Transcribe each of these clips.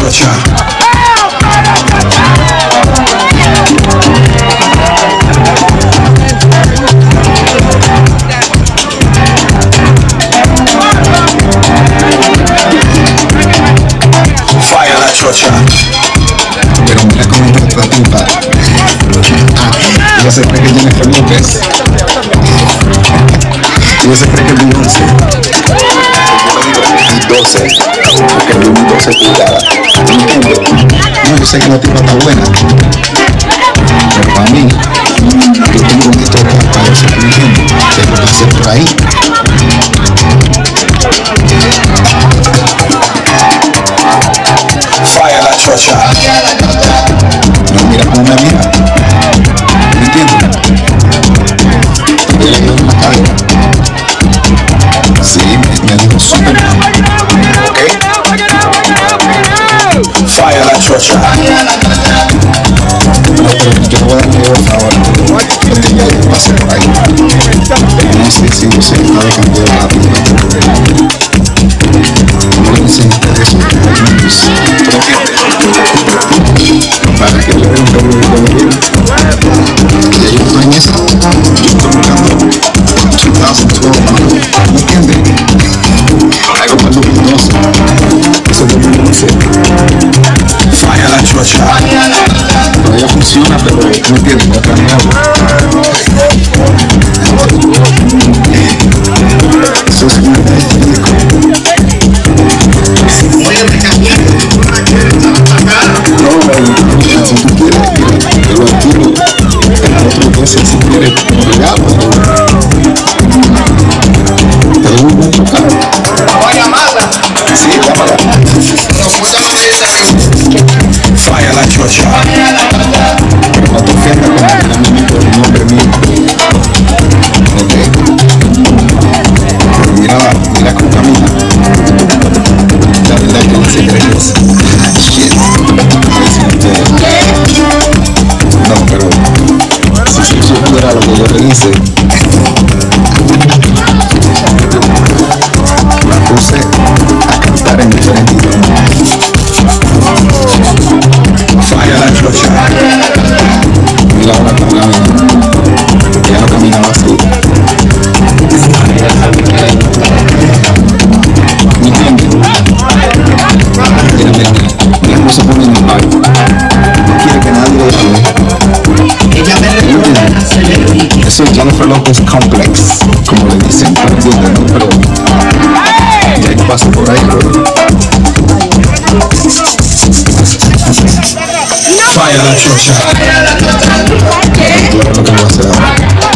chocha. Falla la chocha. Pero mira cómo está esta tipa. Ella se cree que Jennifer López. Ella se cree que es Beyoncé. Y 12. Porque es 12 pulgadas. ¿No entiendes? No, yo sé que la tipa está buena. Pero para mí, yo tengo una historia para los inteligentes. De lo que hacer por ahí. Falla la chocha. No, mira cómo me mira. ¿Me entiendes? Ella le dio una cadera. Sí, me dijo súper. ¿Ok? Falla la chocha. No, pero yo no voy a darle otra ahora. Porque ya yo pasé por ahí. No sé si yo sé que estaba cambiando la vida. No le enseñaste eso. Para que le den un cambio de vida. Y ya yo estoy en esa. Yo estoy buscando 2012 model. ¿Me entiendes? Algo para el 2012. Eso es 2011. Falla la chocha. Todavía funciona, pero ¿me entiendes? No cambia. Eso es un disco. No, si tú quieres, yo lo alquilo. El otro veces si quieres, ya, pues. Te doy un buen tocar. Voy a llamarla. Sí, llámala. Falla la chocha. Pero no te ofendas con el nombre mío. Ok. Pero mira cómo camina. La verdad que no se cree que es. Shit. No, pero si yo supiera lo que yo le hice, la puse a cantar en diferentes idiomas. Falla la chocha. Mira ahora cómo camina. Ella no caminaba así. ¿Me entiendes? Mira cómo se pone en el baile. No quiere que nadie le hable. Ella me recuerda a Celebrity. Eso es Jennifer Lopez Complex, como le dicen, ¿me entiendes? ¿No? Pero ya hay paso por ahí, bro. Falla la chocha. Claro lo que voy a hacer ahora.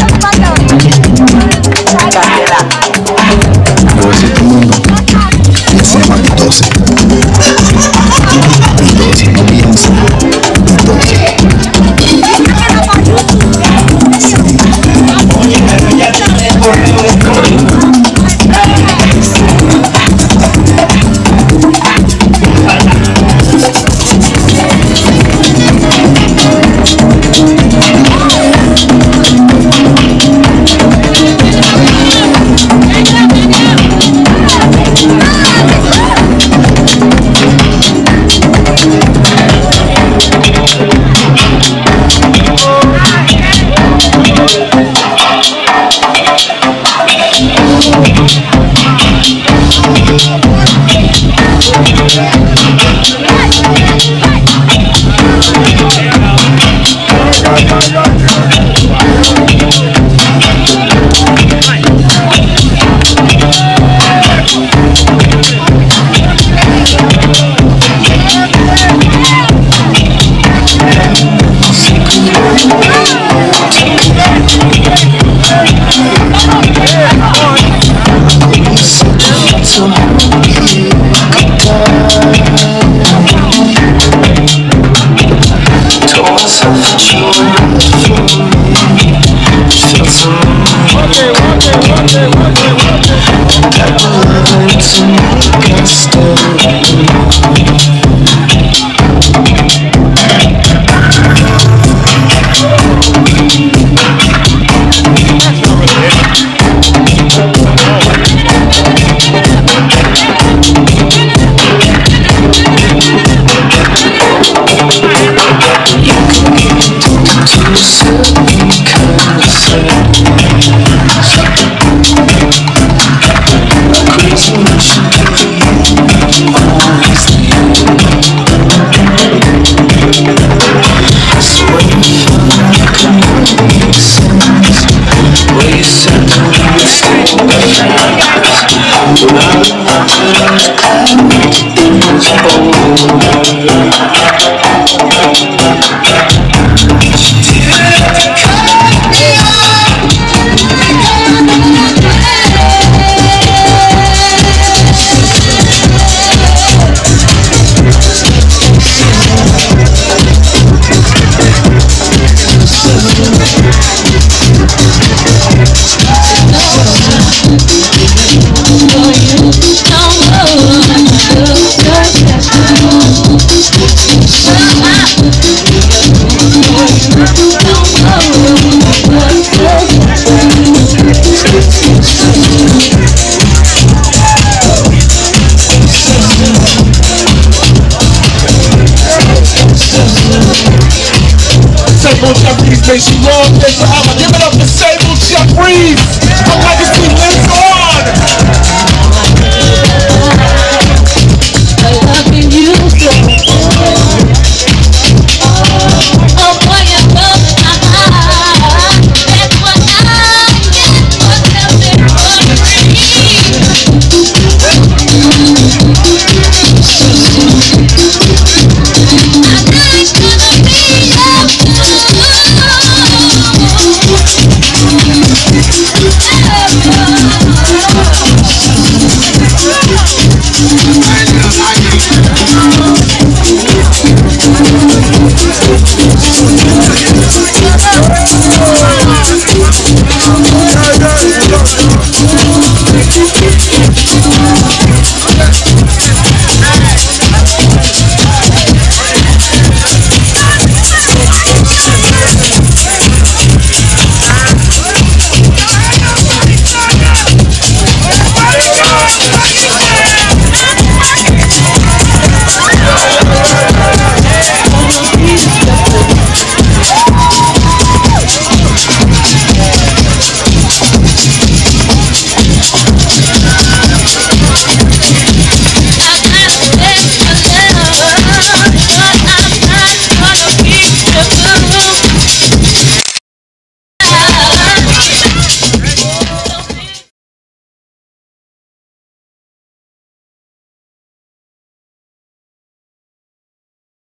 Le voy a decir a todo el mundo. Ella se llama 12. 12, no Beyoncé. 12. Make you long live forever. Give it up to Sable Chuck Reeves.